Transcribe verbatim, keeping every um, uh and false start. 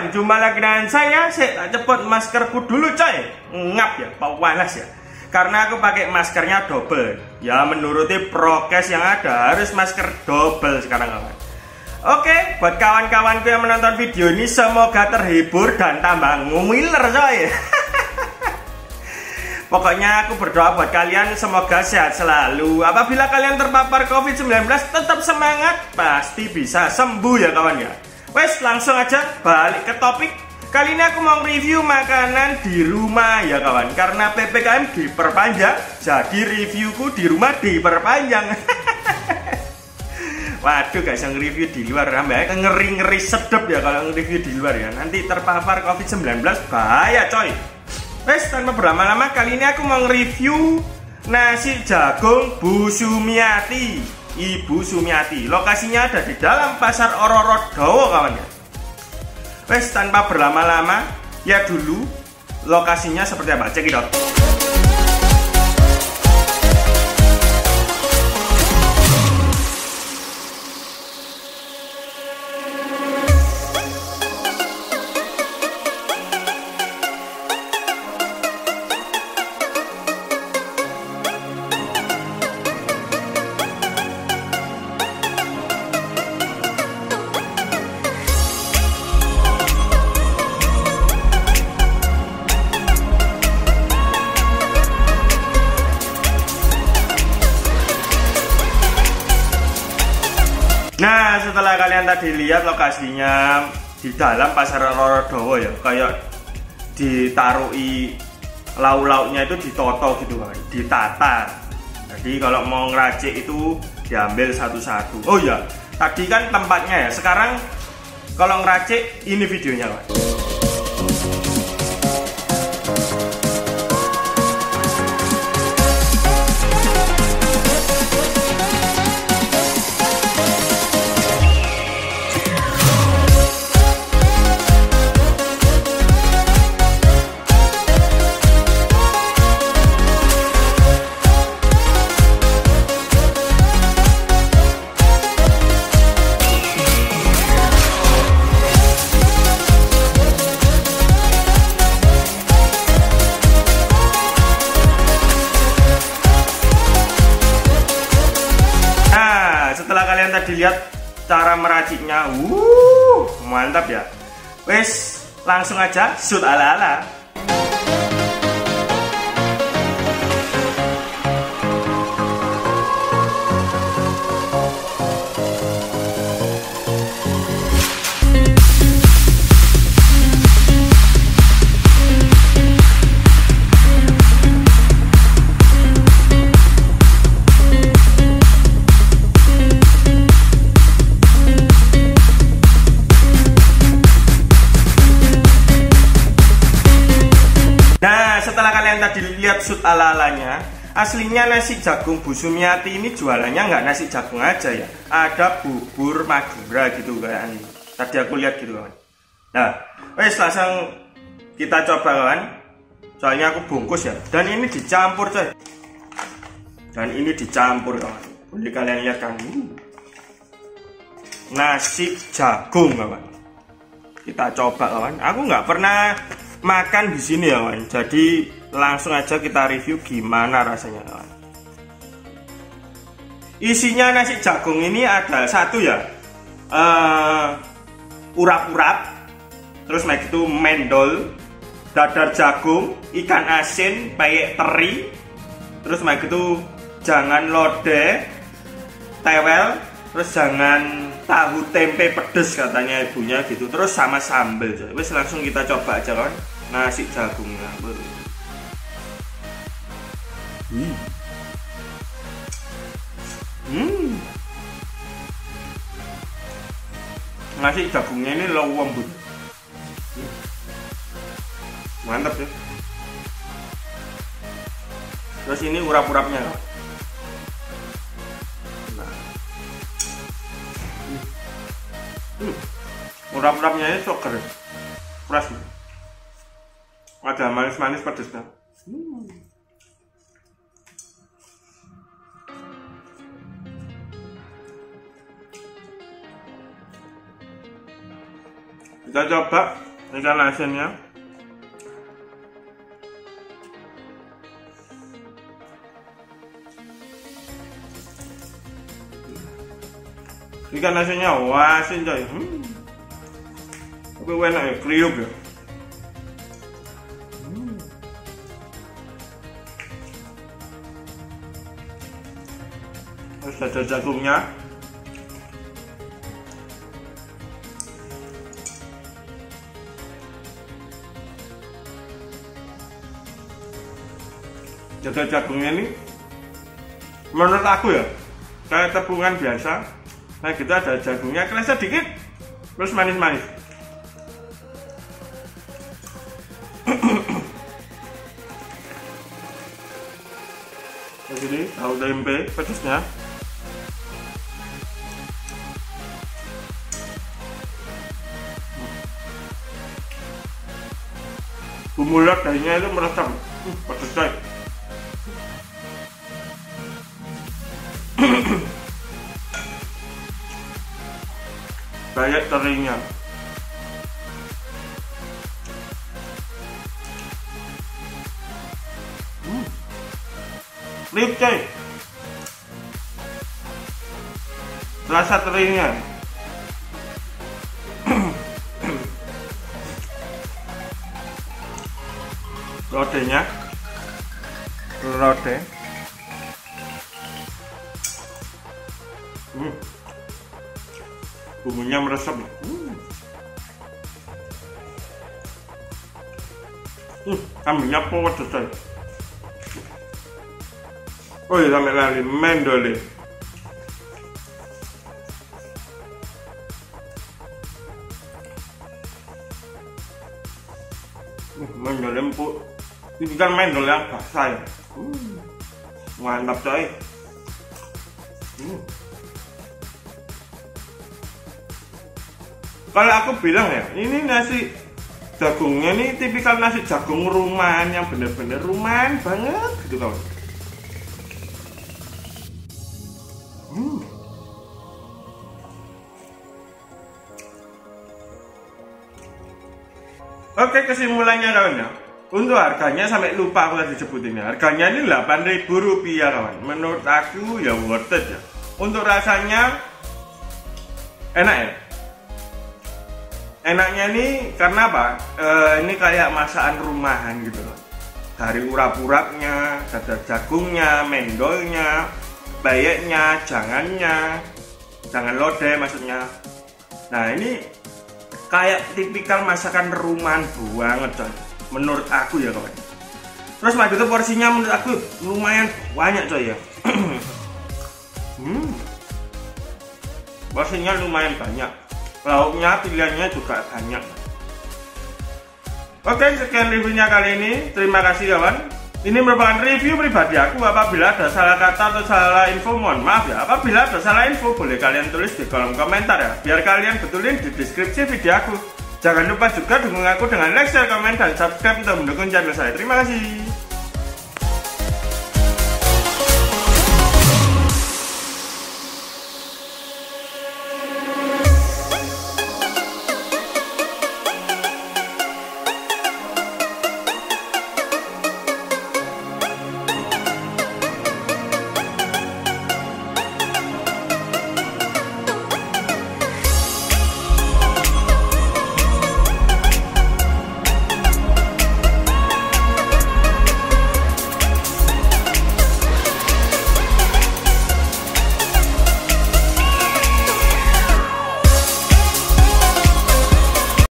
kawan, jumpa lagi dengan saya. Saya cepet maskerku dulu coy. Ngap ya, panas ya. Karena aku pakai maskernya double. Ya menuruti prokes yang ada, harus masker double sekarang kawan. Oke, buat kawan-kawanku yang menonton video ini, semoga terhibur dan tambah ngumiler coy. Pokoknya aku berdoa buat kalian semoga sehat selalu. Apabila kalian terpapar covid sembilan belas, tetap semangat, pasti bisa sembuh ya kawan ya. Wes, langsung aja balik ke topik. Kali ini aku mau review makanan di rumah ya kawan. Karena P P K M diperpanjang, jadi reviewku di rumah diperpanjang. Waduh guys, yang review di luar sampai ngeri-ngeri sedep ya kalau review di luar ya. Nanti terpapar covid sembilan belas bahaya coy. Wes, tanpa berlama-lama, kali ini aku mau review nasi jagung Bu Sumiati, Ibu Sumiati. Lokasinya ada di dalam pasar Ororodowo kawan ya. Wes, tanpa berlama-lama, ya dulu lokasinya seperti apa, cekidot. Nah, setelah kalian tadi lihat lokasinya di dalam pasar Ororodowo ya, kayak ditaruhi lauk-lauknya itu ditoto gitu kan, ditata. Jadi kalau mau ngeracik itu diambil satu-satu. Oh ya, tadi kan tempatnya ya. Sekarang kalau ngeracik ini videonya kan. Setelah kalian tadi lihat cara meraciknya, wuh, mantap ya. Wes, langsung aja shoot ala-ala. Setelah kalian tadi lihat shoot ala-alanya, aslinya nasi jagung Bu Sumiati ini jualannya nggak nasi jagung aja ya, ada bubur Madura gitu kan. Tadi aku lihat gitu kan. Nah, wes langsung kita coba kan. Soalnya aku bungkus ya. Dan ini dicampur coy. Dan ini dicampur kawan. Boleh kalian lihat kan. Nasi jagung kawan. Kita coba kawan. Aku nggak pernah makan di sini ya kawan. Jadi langsung aja kita review gimana rasanya kawan. Isinya nasi jagung ini ada satu ya, uh, urap-urap, terus naik itu mendol, dadar jagung, ikan asin, peyek teri, terus naik itu jangan lodeh, tewel, terus jangan tahu tempe pedes katanya ibunya gitu, terus sama sambel. Wes langsung kita coba aja kan nasi jagungnya. Hmm. Hmm. Nasi jagungnya ini lembut. Hmm. Mantap ya. Terus ini urap-urapnya. Hmm. Urap-urapnya ini seger, keras, ada manis-manis pedesnya. Hmm. Kita coba ikan asinnya. Ikan asinnya wah asin coy. Hmm. Tapi enak ya, kriuk ya. Hmm. Terus ada jagungnya. Jadi jagungnya ini menurut aku ya kayak tepungan biasa. Nah gitu ada jagungnya kerasa dikit terus manis-manis. Begini tahu tempe pedasnya. Bumbu lodehnya itu meresap, uh, pedas coy. Banyak terinya. Hmm. Lip coy. Rasa terinya. Lodehnya. Lodeh. Hmm. Bumbunya meresap. Hmm. Hmm, ambilnya pedas coy. Oh iya sampai lali mendole. Uh, mendole empuk. Ini kan mendole yang basah ya. Hmm. Mantap coy. Hmm. Kalau aku bilang ya, ini nasi jagungnya ini tipikal nasi jagung rumahan yang bener-bener rumahan banget gitu kawan. Hmm. Oke, kesimpulannya kawan ya. Untuk harganya sampai lupa aku tadi sebutinnya. Harganya ini delapan ribu rupiah kawan. Menurut aku ya worth it ya. Untuk rasanya enak ya. Enaknya nih karena apa? E, ini kayak masakan rumahan gitu loh. Dari urap-urapnya, dadar jagungnya, mendolnya, bayeknya, jangannya, jangan lodeh maksudnya. Nah ini kayak tipikal masakan rumahan banget coy. Menurut aku ya kawan. Terus madu itu porsinya menurut aku lumayan banyak coy ya. hmm. Porsinya lumayan banyak. Lauknya pilihannya juga banyak. Oke, sekian reviewnya kali ini. Terima kasih kawan. Ini merupakan review pribadi aku. Apabila ada salah kata atau salah info, mohon maaf ya. Apabila ada salah info, boleh kalian tulis di kolom komentar ya, biar kalian betulin di deskripsi video aku. Jangan lupa juga dukung aku dengan like, share, komen, dan subscribe untuk mendukung channel saya. Terima kasih.